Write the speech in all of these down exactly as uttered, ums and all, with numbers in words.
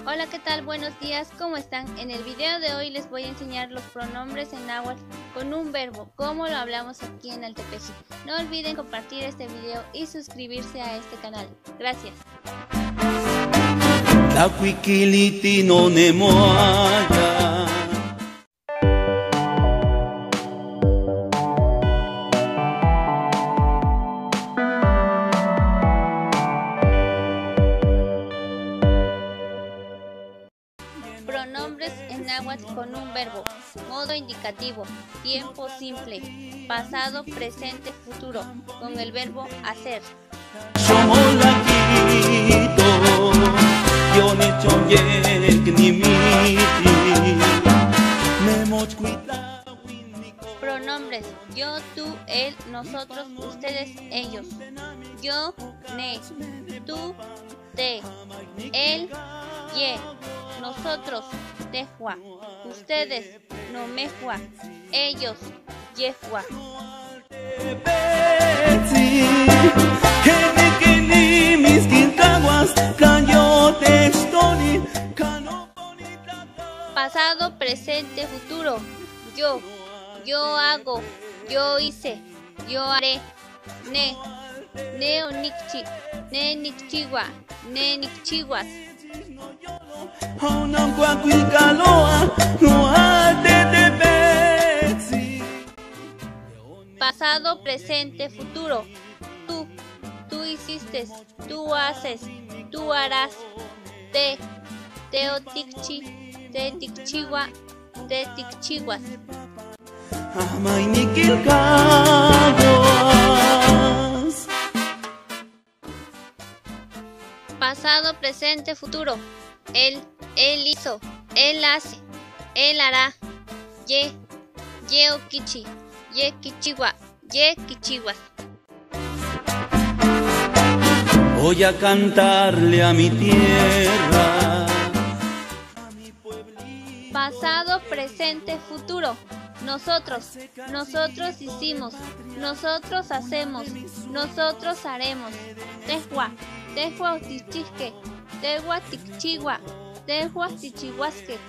Hola, ¿qué tal? Buenos días, ¿cómo están? En el video de hoy les voy a enseñar los pronombres en náhuatl con un verbo, como lo hablamos aquí en Altepeji. No olviden compartir este video y suscribirse a este canal. Gracias. Pronombres en náhuatl con un verbo. Modo indicativo, tiempo simple, pasado, presente, futuro, con el verbo hacer. Pronombres: yo, tú, él, nosotros, ustedes, ellos. Yo, ne, tú, te, él, ye, nosotros, tehua, ustedes, nomehua, ellos, yehua. Pasado, presente, futuro. Yo, yo hago, yo hice, yo haré. Ne, ne onikchi, ne nikchiwa, ne nikchiwas. Pasado, presente, futuro. Tú, tú hiciste, tú haces, tú harás. Te, teo tikchi, te tikchiwa, te tikchiwas. Pasado, presente, futuro. Él, él hizo, él hace, él hará. Ye, ye okichi, ye kichiwa, ye kichiwas. Voy a cantarle a mi tierra, a mi pueblito. Pasado, presente, futuro. Nosotros, nosotros hicimos, nosotros hacemos, nosotros haremos. Tehua, tehua otichihke, tehua tikchiwa, tehua tichihuasque.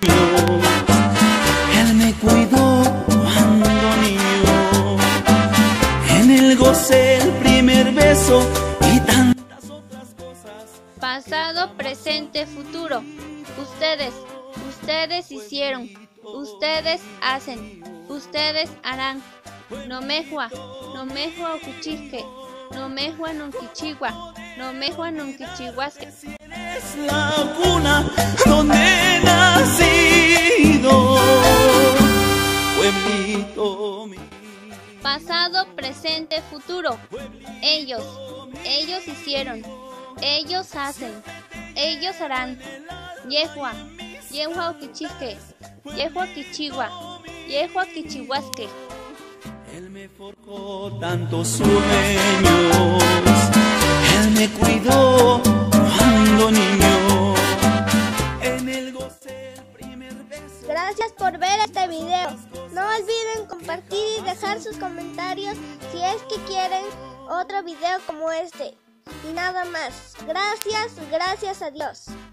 Él me cuidó cuando niño, en el goce el primer beso y tantas otras cosas. Pasado, presente, futuro. Ustedes, ustedes hicieron, ustedes hacen, ustedes harán. Nomehua, nomehua okichihke, nomehua nonkichiwa, nomehua nonkichihuasque. Es la cuna donde he nacido, pueblito mío. Pasado, presente, futuro. Ellos, ellos hicieron, ellos hacen, ellos harán. Yehua, yehua okichihke, yehua kichiwa, yehua kichihuasque. Él me forjó tantos sueños, él me cuidó cuando niño, en el goce el primer beso. Gracias por ver este video. No olviden compartir y dejar sus comentarios si es que quieren otro video como este. Y nada más. Gracias, gracias a Dios.